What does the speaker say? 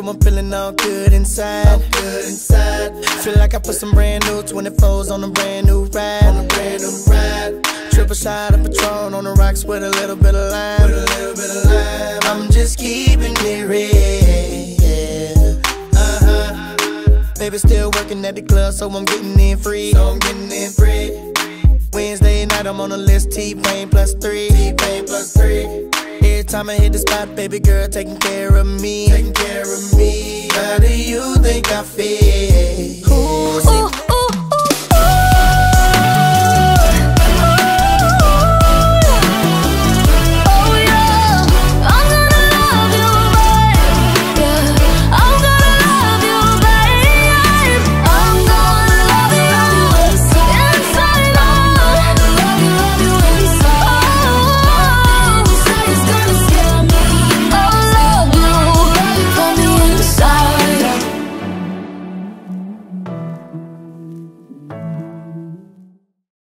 I'm feeling all good inside. All good inside. Feel like I put some brand new 24s on a brand new ride. On a brand new ride. Triple shot of Patron on the rocks with a little bit of lime. With a little bit of lime. I'm just keeping it real. Baby still working at the club, so I'm getting in free. Wednesday night I'm on the list, T-Pain plus 3. Every time I hit the spot, baby girl taking care of me. How do you think I feel?